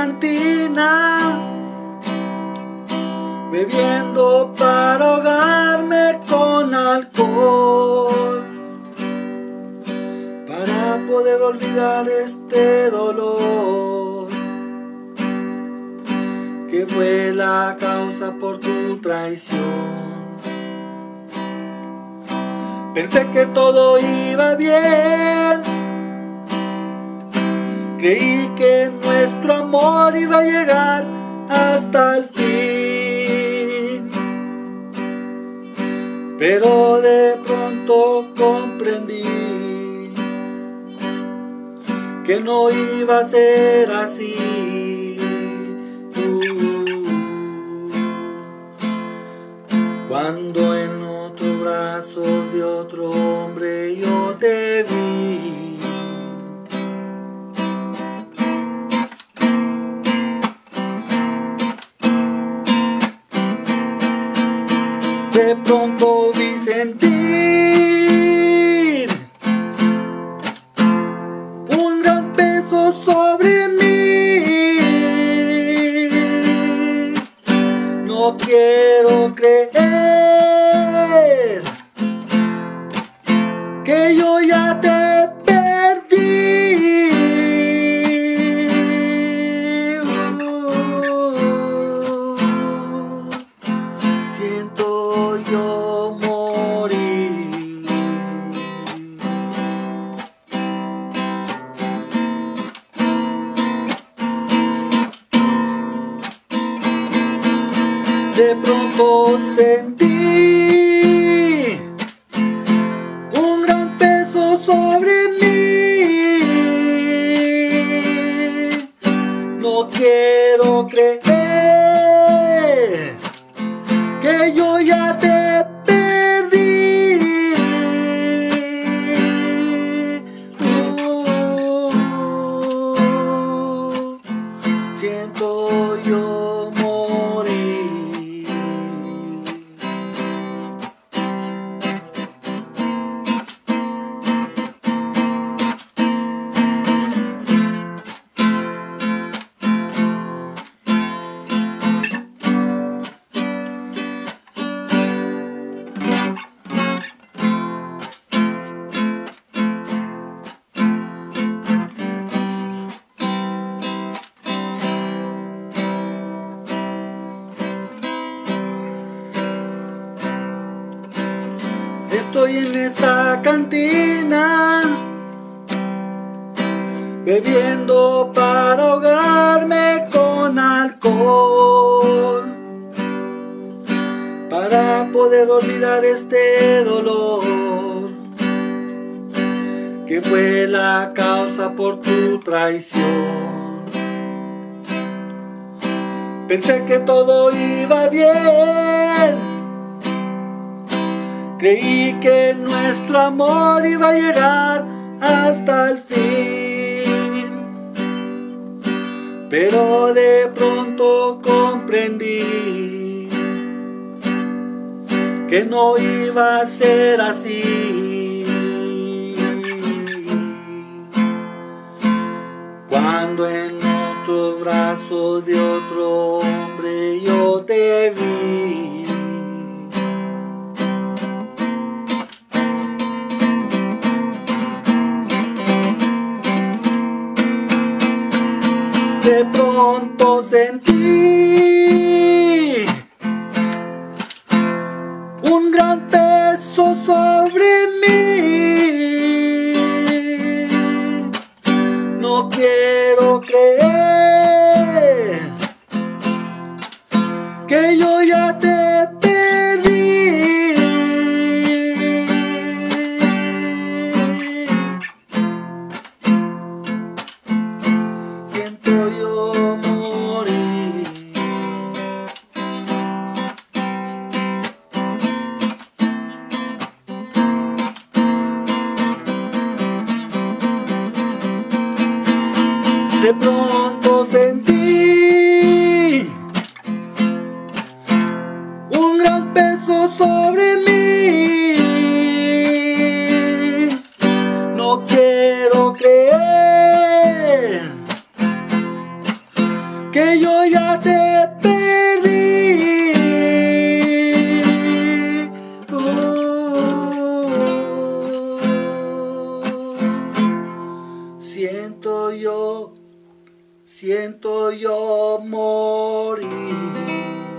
cantina, bebiendo para ahogarme con alcohol, para poder olvidar este dolor que fue la causa por tu traición. Pensé que todo iba bien, creí que nuestro amor iba a llegar hasta el fin, pero de pronto comprendí que no iba a ser así. Cuando en otros brazos de otro hombre yo te vi, de pronto vi sentir un gran peso sobre mí. No quiero creer que yo ya te perdí. Siento yo morir. De pronto sentí un gran peso sobre mí. No quiero creer que yo ya te perdí. Siento yo morir. Estoy en esta cantina, bebiendo para ahogarme con alcohol, para poder olvidar este dolor que fue la causa por tu traición. Pensé que todo iba bien, creí que nuestro amor iba a llegar hasta el fin, pero de pronto comprendí que no iba a ser así. Cuando en otros brazos de otro hombre yo te vi, de pronto sentí un gran peso sobre mí. No quiero creer que yo ya te perdí. Siento yo morir. De pronto sentí un gran peso sobre mí. No quiero creer siento yo morir.